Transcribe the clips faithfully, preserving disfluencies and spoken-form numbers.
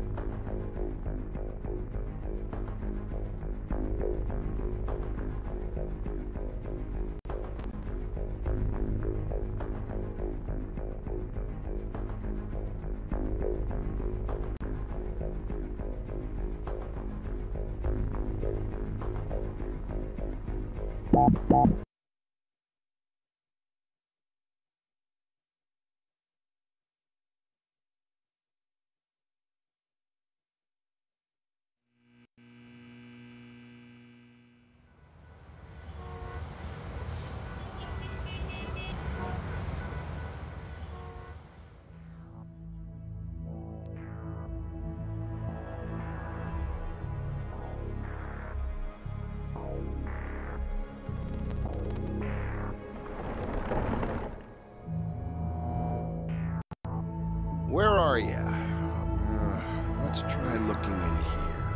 Where are you? Uh, let's try looking in here.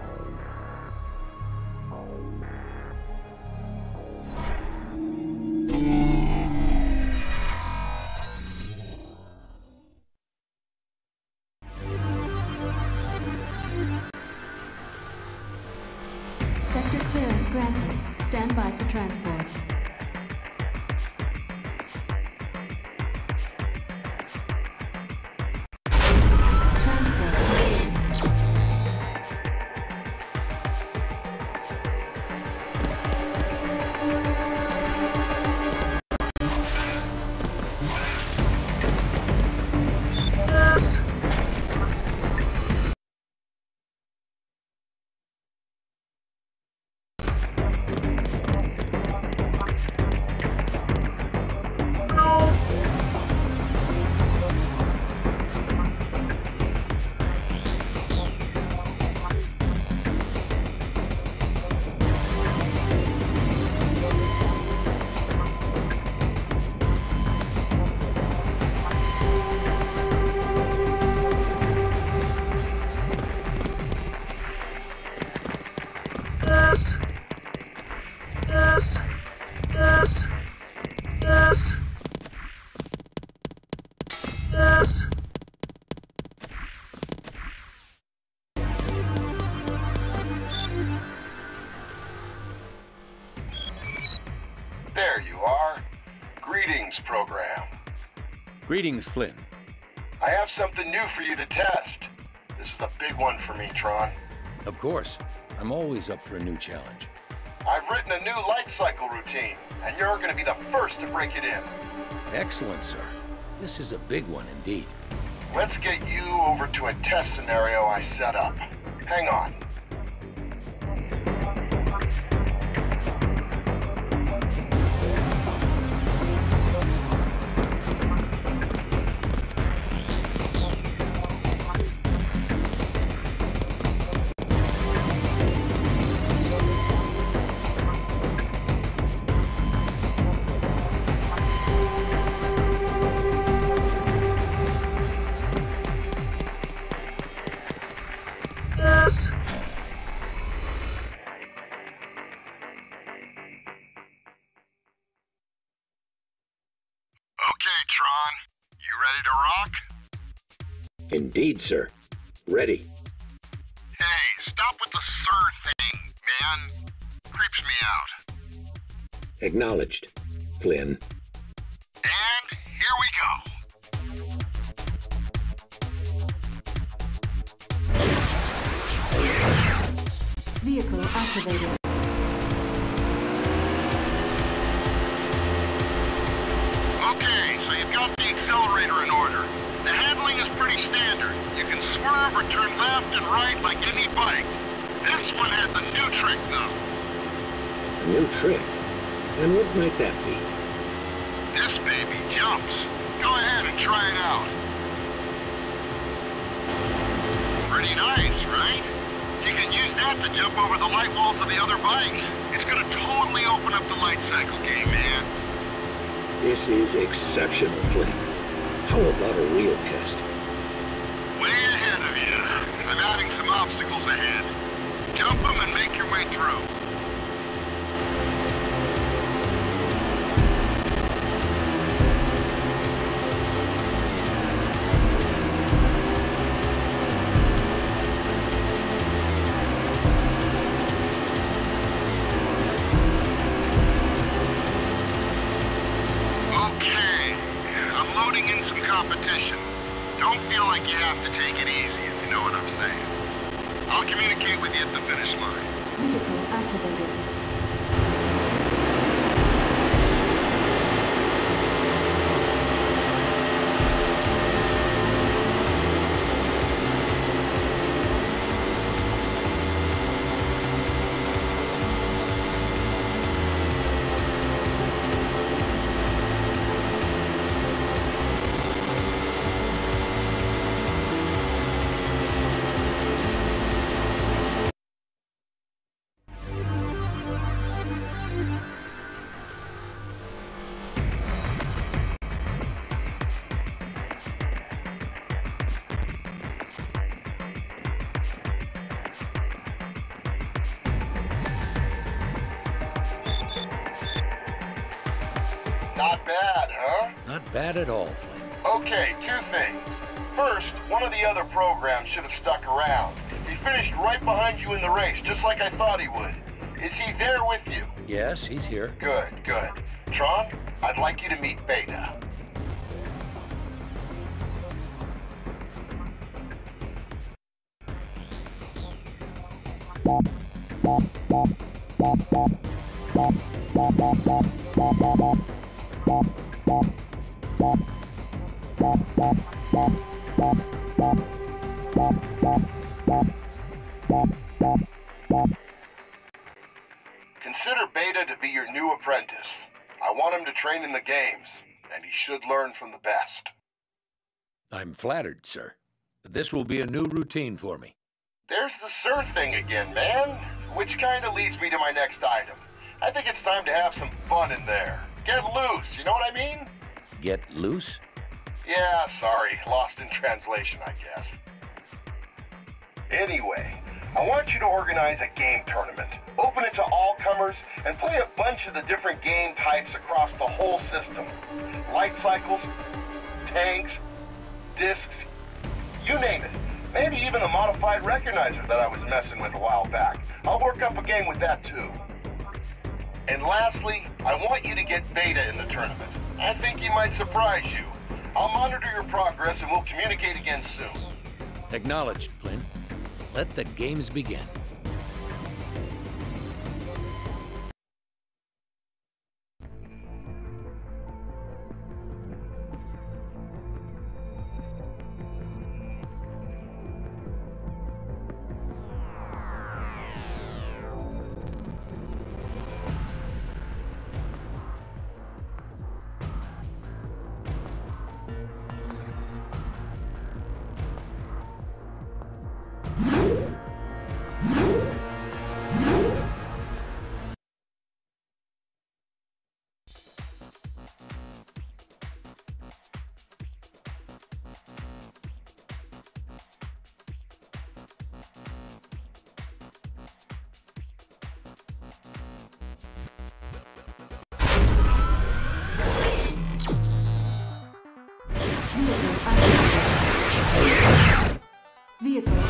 Sector clearance granted. Stand by for transport. There you are. Greetings, program. Greetings, Flynn. I have something new for you to test. This is a big one for me, Tron. Of course. I'm always up for a new challenge. I've written a new light cycle routine, and you're going to be the first to break it in. Excellent, sir. This is a big one indeed. Let's get you over to a test scenario I set up. Hang on. Tron, you ready to rock? Indeed, sir. Ready. Hey, stop with the sir thing, man. Creeps me out. Acknowledged, Flynn. And here we go. Vehicle activated. Okay, so you've got the accelerator in order. The handling is pretty standard. You can swerve or turn left and right like any bike. This one has a new trick, though. A new trick? And what might that be? This baby jumps. Go ahead and try it out. Pretty nice, right? You can use that to jump over the light walls of the other bikes. It's gonna totally open up the light cycle game, man. This is exceptional, Flynn. How about a real test? Way ahead of you. I'm adding some obstacles ahead. Jump them and make your way through. like you have to take it easy, if you know what I'm saying. I'll communicate with you at the finish line. Vehicle activated. Not bad, huh? Not bad at all, Flynn. Okay, two things. First, one of the other programs should have stuck around. He finished right behind you in the race, just like I thought he would. Is he there with you? Yes, he's here. Good, good. Tron, I'd like you to meet Beta. Consider Beta to be your new apprentice. I want him to train in the games, and he should learn from the best. I'm flattered, sir. This will be a new routine for me. There's the sir thing again, man. Which kind of leads me to my next item. I think it's time to have some fun in there. Get loose, you know what I mean? Get loose? Yeah, sorry. Lost in translation, I guess. Anyway, I want you to organize a game tournament. Open it to all comers and play a bunch of the different game types across the whole system. Light cycles, tanks, discs, you name it. Maybe even the modified recognizer that I was messing with a while back. I'll work up a game with that too. And lastly, I want you to get Beta in the tournament. I think he might surprise you. I'll monitor your progress and we'll communicate again soon. Acknowledged, Flynn. Let the games begin. Vehicle